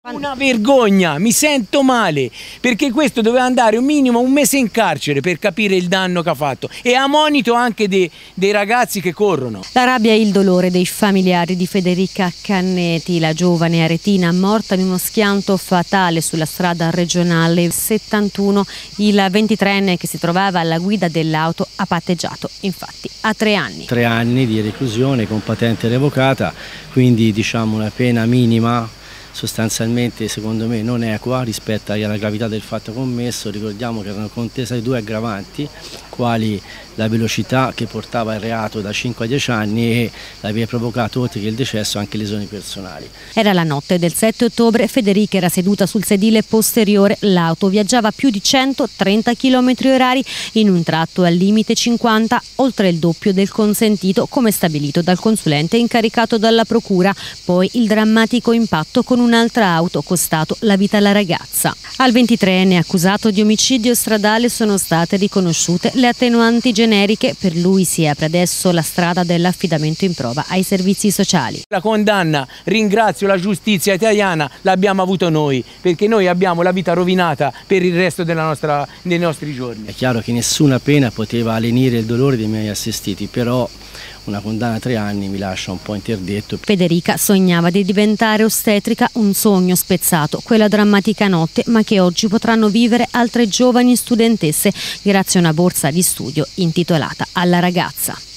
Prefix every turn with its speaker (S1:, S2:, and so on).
S1: Una vergogna, mi sento male, perché questo doveva andare un minimo un mese in carcere per capire il danno che ha fatto e a monito anche dei ragazzi che corrono.
S2: La rabbia e il dolore dei familiari di Federica Canneti, la giovane aretina morta in uno schianto fatale sulla strada regionale 71. Il 23enne che si trovava alla guida dell'auto ha patteggiato infatti a 3 anni.
S3: 3 anni di reclusione con patente revocata, quindi diciamo una pena minima. Sostanzialmente secondo me non equa rispetto alla gravità del fatto commesso. Ricordiamo che erano contese 2 aggravanti, quali la velocità che portava il reato da 5 a 10 anni e l'aver provocato oltre che il decesso anche lesioni personali.
S2: Era la notte del 7 ottobre, Federica era seduta sul sedile posteriore, l'auto viaggiava a più di 130 km/h in un tratto al limite 50, oltre il doppio del consentito come stabilito dal consulente incaricato dalla procura. Poi il drammatico impatto con un'altra auto costato la vita alla ragazza. Al 23enne accusato di omicidio stradale sono state riconosciute le attenuanti generiche. Per lui si apre adesso la strada dell'affidamento in prova ai servizi sociali.
S1: La condanna, ringrazio la giustizia italiana, l'abbiamo avuto noi, perché noi abbiamo la vita rovinata per il resto dei nostri giorni.
S3: È chiaro che nessuna pena poteva lenire il dolore dei miei assistiti, però una condanna a 3 anni mi lascia un po' interdetto.
S2: Federica sognava di diventare ostetrica, un sogno spezzato quella drammatica notte, ma che oggi potranno vivere altre giovani studentesse grazie a una borsa di studio intitolata alla ragazza.